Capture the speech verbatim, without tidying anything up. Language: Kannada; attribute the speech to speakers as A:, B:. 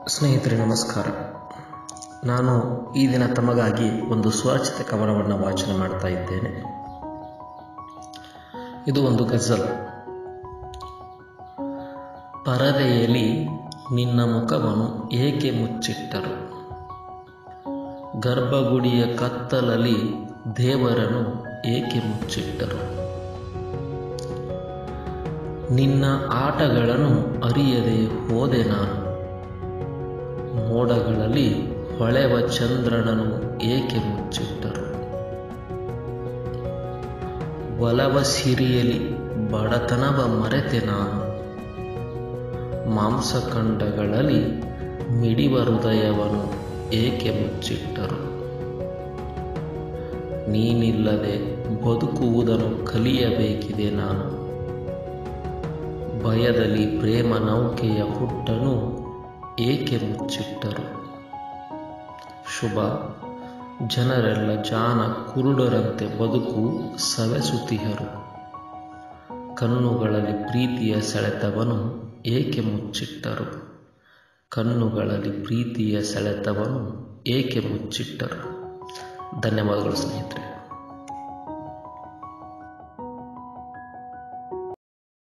A: ಸ್ನೇಹಿತರೆ ನಮಸ್ಕಾರ. ನಾನು ಈ ದಿನ ತಮಗಾಗಿ ಒಂದು ಸ್ವರಚಿತ ಕವನವನ್ನು ವಾಚನ ಮಾಡ್ತಾ ಇದ್ದೇನೆ. ಇದು ಒಂದು ಗಜಲ್. ಪರದೆಯಲ್ಲಿ ನಿನ್ನ ಮುಖವನ್ನು ಏಕೆ ಮುಚ್ಚಿಟ್ಟರು, ಗರ್ಭಗುಡಿಯ ಕತ್ತಲಲ್ಲಿ ದೇವರನ್ನು ಏಕೆ ಮುಚ್ಚಿಟ್ಟರು, ನಿನ್ನ ಆಟಗಳನ್ನು ಅರಿಯದೆ ಹೋದೆ ನಾನು, ಮೋಡಗಳಲ್ಲಿ ಹೊಳೆವ ಚಂದ್ರನನ್ನು ಏಕೆ ಮುಚ್ಚಿಟ್ಟರು, ಒಲವ ಸಿರಿಯಲಿ ಬಡತನವ ಮರೆತೆ ನಾನು, ಮಾಂಸಖಂಡಗಳಲ್ಲಿ ಮಿಡಿವ ಹೃದಯವನ್ನು ಏಕೆ ಮುಚ್ಚಿಟ್ಟರು, ನೀನಿಲ್ಲದೆ ಬದುಕುವುದನ್ನು ಕಲಿಯಬೇಕಿದೆ ನಾನು, ಭಯದಲ್ಲಿ ಪ್ರೇಮ ನೌಕೆಯ ಹುಟ್ಟನ್ನು ಏಕೆ ಮುಚ್ಚಿಟ್ಟರು. ಶುಭ. ಜನರೆಲ್ಲ ಜಾನ ಕುರುಡರಂತೆ ಬದುಕು ಸವೆಸುತ್ತಿಹರು, ಕಣ್ಣುಗಳಲ್ಲಿ ಪ್ರೀತಿಯ ಸೆಳೆತವನ್ನು ಏಕೆ ಮುಚ್ಚಿಟ್ಟರು, ಕಣ್ಣುಗಳಲ್ಲಿ ಪ್ರೀತಿಯ ಸೆಳೆತವನ್ನು ಏಕೆ ಮುಚ್ಚಿಟ್ಟರು. ಧನ್ಯವಾದಗಳು ಸ್ನೇಹಿತರೆ.